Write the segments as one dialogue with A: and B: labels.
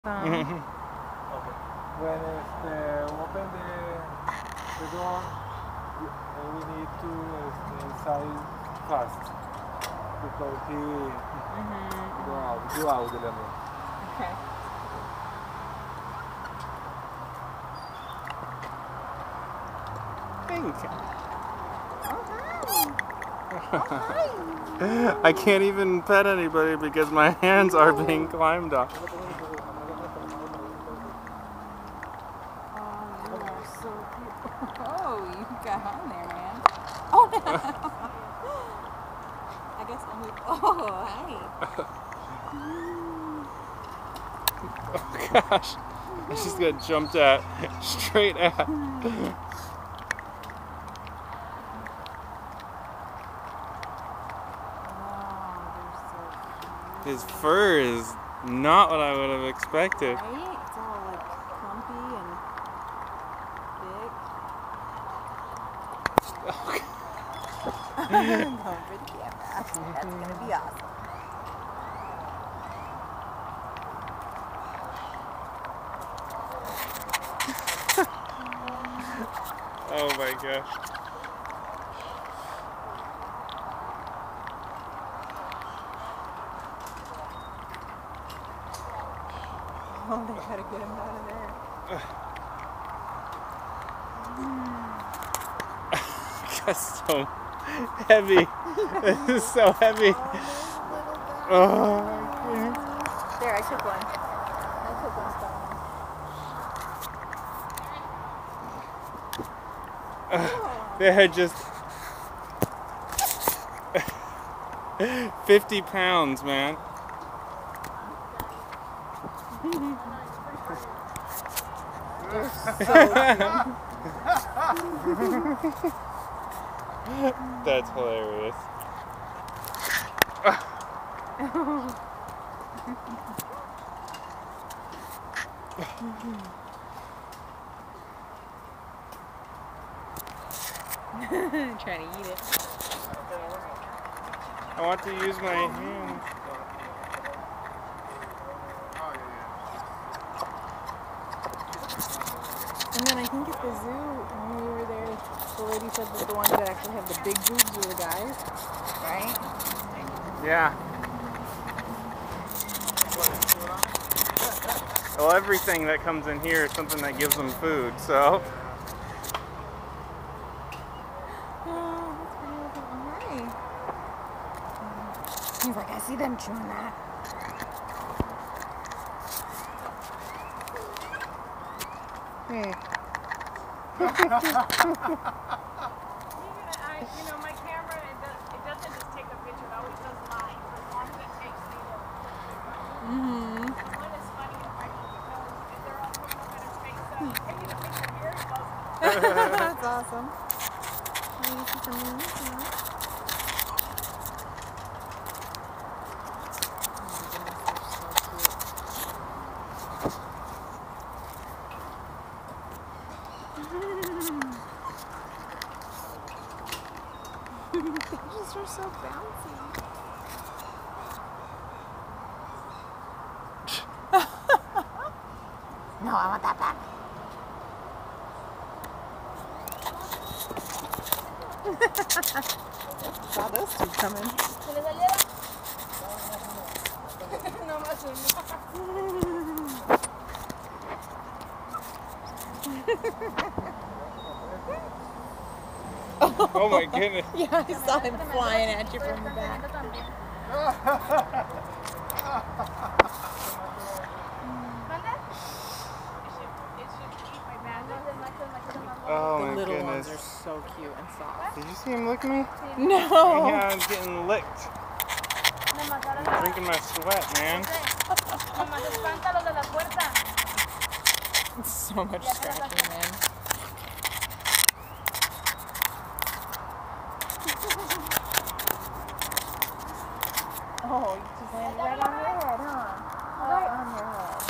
A: Okay. When open the door, we need to inside fast because he go out the lemon.
B: Okay.
C: Thank you.
B: Oh, hi.
C: I can't even pet anybody because my hands are being climbed up.
B: Oh, you are so cute. Oh, you got on there, man. Oh, no. I guess I'm with. Oh, hi.
C: Oh gosh, I just got jumped at, straight at. His fur is not what I would have expected.
B: Right? It's all like clumpy and big. Going for the camera. That's gonna be awesome.
C: Oh my gosh.
B: Oh, they gotta get him out of there.
C: That's so heavy. This is so heavy. Oh my goodness.
B: There, I took one.
C: They're just 50 pounds, man. That's hilarious.
B: Trying to eat it.
C: I want to use my hands.
B: And then I think at the zoo, when we were there, the lady said that the ones that actually have the big boobs are the guys, right?
C: Yeah. Well, everything that comes in here is something that gives them food, so.
B: Oh, that's pretty looking. Hi. He's like, I see them chewing that. Hey.
D: You know, my camera, it doesn't just take a picture, it always does mine. As long as it takes me to. One is funny and funny because they're all putting up in his face. So taking a picture here, it goes.
B: That's awesome. Can you see some movies, you know? They just are so bouncy. No, I want that back. Saw those two coming.
D: No más
C: Oh my goodness.
B: Yeah, I saw him flying at you from the back.
C: Oh
B: The
C: my
B: little
C: goodness.
B: ones are so cute and soft.
C: Did you see him lick me?
B: No!
C: Yeah, I'm getting licked. I'm drinking my sweat, man.
B: It's so much scratching, man. Oh, you just landed right on your head, huh? Right on your head.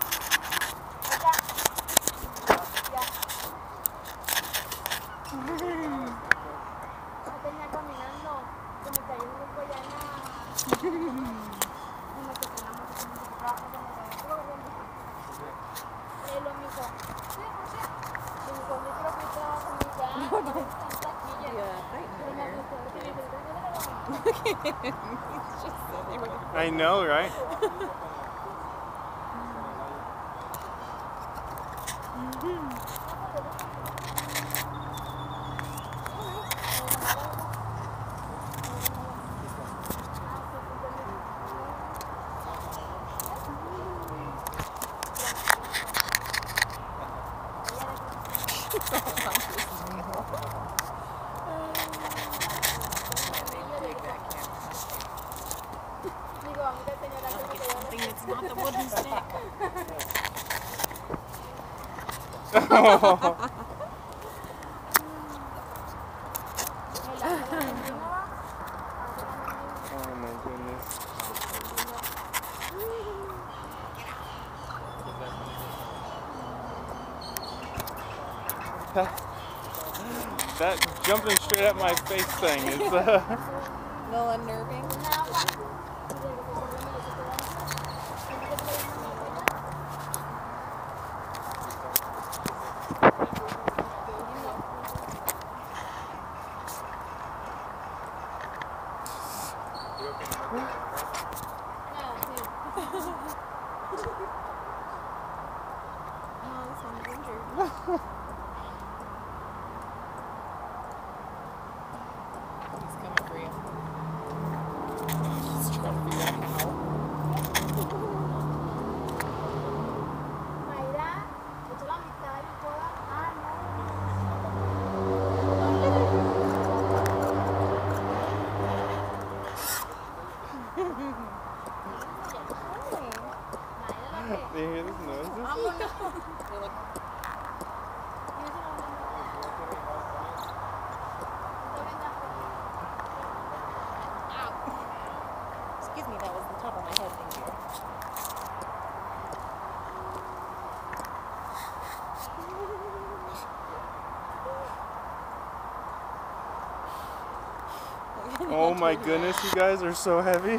D: Venía caminando, se me cayó un grupo allá en la que cenamos,
B: He's just sitting there.
C: I know, right?
D: Something that's not the wooden stick.
C: Oh my goodness. That jumping straight at my face thing is
B: A little unnerving. Oh, this one's injured. He's coming for you. He's trying to figure out how.
C: Do you hear these noises?
B: They're like, excuse me, that was the top of my head. Thank you.
C: Oh my goodness, you guys are so heavy.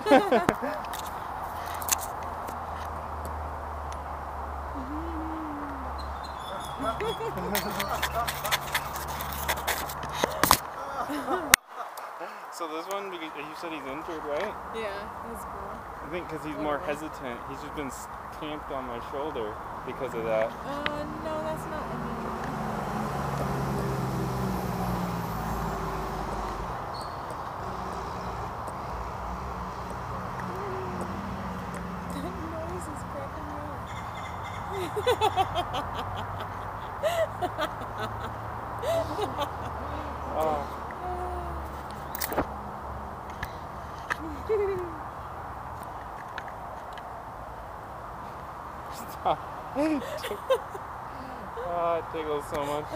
C: So this one, because you said he's injured, right?
B: Yeah, that's cool.
C: I think because he's more hesitant. He's just been camped on my shoulder because of that.
B: No, that's not. That noise is cracking me up.
C: Oh. Stop. Oh, it tickles so much.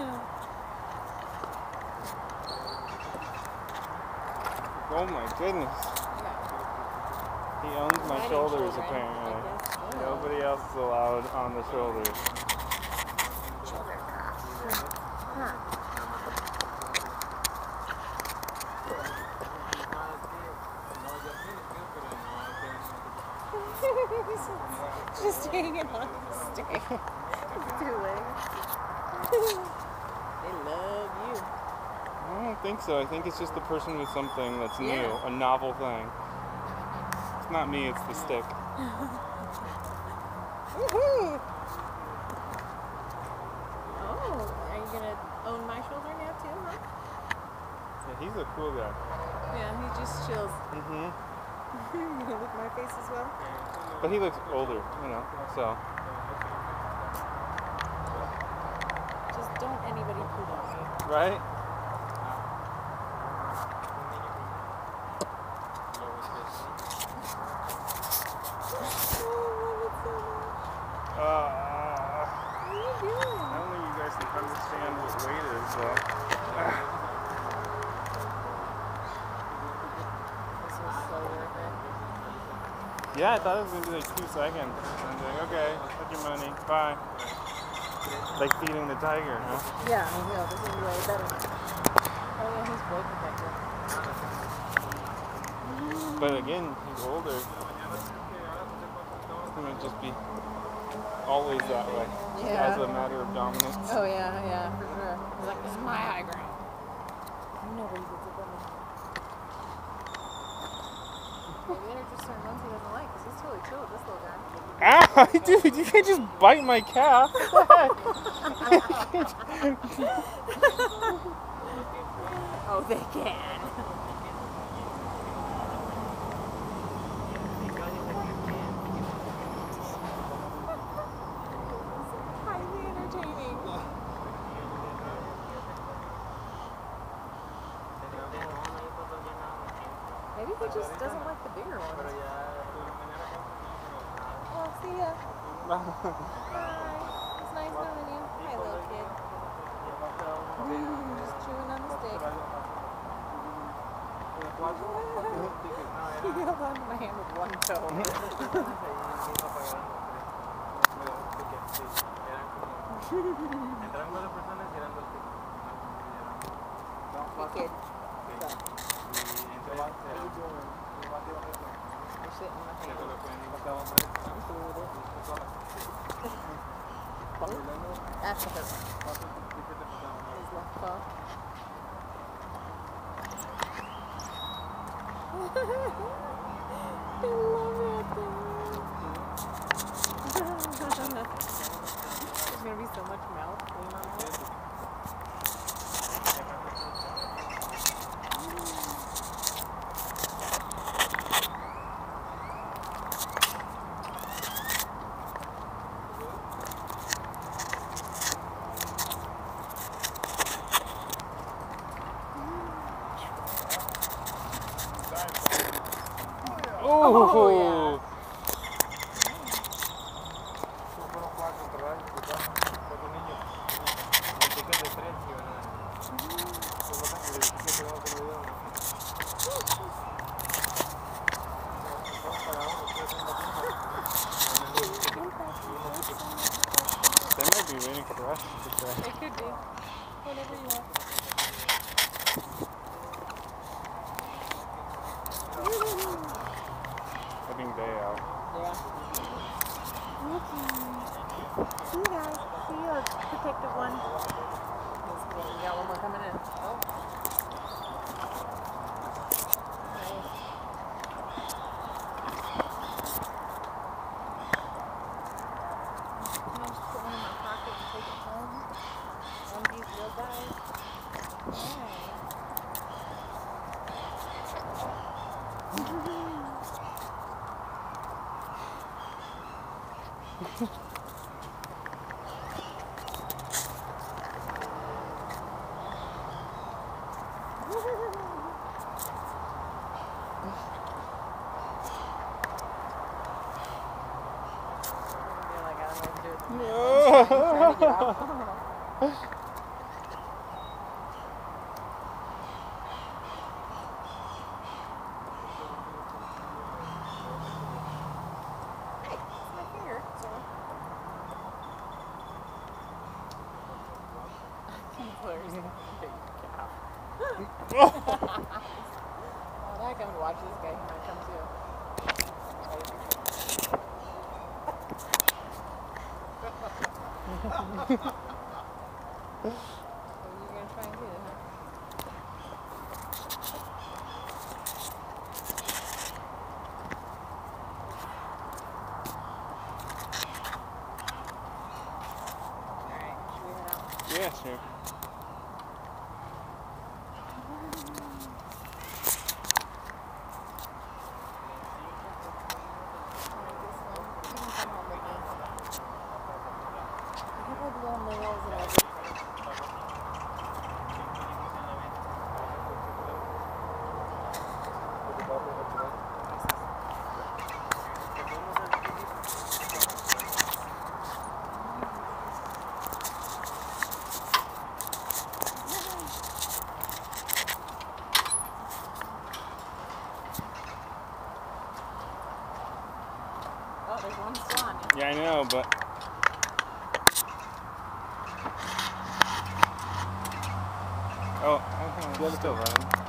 C: Oh my goodness. He owns my
B: Riding
C: shoulders
B: children,
C: apparently.
B: I guess so.
C: Nobody else is allowed on the shoulders.
B: Just hanging on the stick. It's 2 legs. They love you.
C: I don't think so. I think it's just the person with something that's new,
B: Yeah.
C: a novel thing. It's not me, it's the stick.
B: Woohoo! Oh, are you gonna own my shoulder now too, huh?
C: Yeah, he's a cool guy.
B: Yeah, he just chills.
C: Mm-hmm.
B: You gonna lick my face as well?
C: But he looks older, you know, so.
B: Just don't anybody poop on me.
C: Right?
B: Oh, I love it so much. What are you doing?
C: I don't think you guys can understand what weight is, though.
B: This was so worth it.
C: Yeah, I thought it was going to be like 2 seconds. And I'm like, okay, take your money, bye. Like feeding the tiger, huh?
B: Yeah, no, this is way better. Oh yeah, he's way protected.
C: But again, he's older. He might just be always that way.
B: Yeah.
C: As a matter of dominance.
B: Oh yeah, for sure. He's like, this is my high ground. Nobody gets it better. Maybe there are just certain ones he doesn't like, because he's totally chill with this little guy.
C: Ow, dude, you can't just bite my calf. What the heck?
B: Oh, they can. Highly entertaining. Maybe he just doesn't like the bigger ones. Well, see ya. Bye. It's nice knowing you. Hi, little kid. Just chewing on the stick. He held on to my hand with one toe. Hey, kid. What's up? You're sitting in my hand. I'm cool with it. That's the hurt one. His left paw. I love it. There's gonna be so much mouth going on there.
C: Oh, yeah. They might be waiting for us to try.
B: It could be. Whatever you want.
C: I think they are.
B: Yeah. See you guys. See you, protective one. We got one more coming in. Oh. Nice. Can I just put one in my pocket and take it home? One of these little guys. Alright. Trying to get off. Hey, it's my finger, so. Claire's big calf. Oh, now I come to watch this guy. He might come too. So you're gonna try and get it, huh? Alright, should we head out?
C: Yeah, sure.
B: Oh, there's one still on you.
C: Yeah, I know, but. Oh, I'm still running.